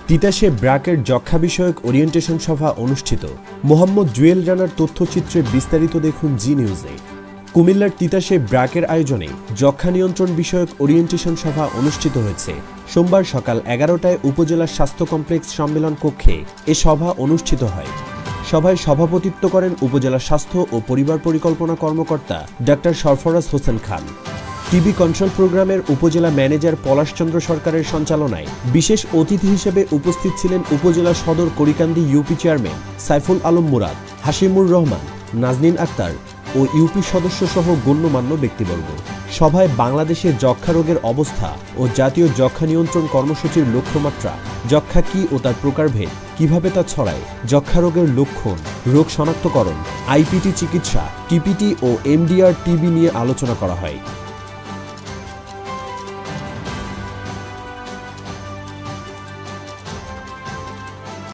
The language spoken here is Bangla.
তিতাসে ব্র্যাকের যক্ষ্মা বিষয়ক ওরিয়েন্টেশন সভা অনুষ্ঠিত। মোহাম্মদ জুয়েল রানার তথ্যচিত্রে বিস্তারিত দেখুন জি নিউজে। কুমিল্লার তিতাসে ব্র্যাকের আয়োজনে যক্ষ্মা নিয়ন্ত্রণ বিষয়ক ওরিয়েন্টেশন সভা অনুষ্ঠিত হয়েছে। সোমবার সকাল 11টায় উপজেলা স্বাস্থ্য কমপ্লেক্স সম্মেলন কক্ষে এ সভা অনুষ্ঠিত হয়। সভায় সভাপতিত্ব করেন উপজেলা স্বাস্থ্য ও পরিবার পরিকল্পনা কর্মকর্তা doctor Sarfaraz Hossain Khan. TB control প্রোগ্রামের উপজেলা ম্যানেজার পলাশচন্দ্র সরকারের সঞ্চালনায় বিশেষ অতিথি হিসেবে উপস্থিত ছিলেন উপজেলা সদর করিকান্দি ইউপি চেয়ারম্যান সাইফুল আলম মুরাদ, হাশিমুর রহমান, নাজনীন আক্তার ও ইউপি সদস্য সহ গণ্যমান্য ব্যক্তিবর্গ। সভায় বাংলাদেশে যক্ষ্মা রোগের অবস্থা ও জাতীয় যক্ষ্মা নিয়ন্ত্রণ কর্মসূচির লক্ষ্যমাত্রা, যক্ষ্মা কি ও তার প্রকারভেদ, কিভাবে তা ছড়ায়, যক্ষ্মা রোগের লক্ষণ, রোগ শনাক্তকরণ, আইপিটি চিকিৎসা, টিপিটি ও এমডিআর টিবি নিয়ে আলোচনা করা হয়।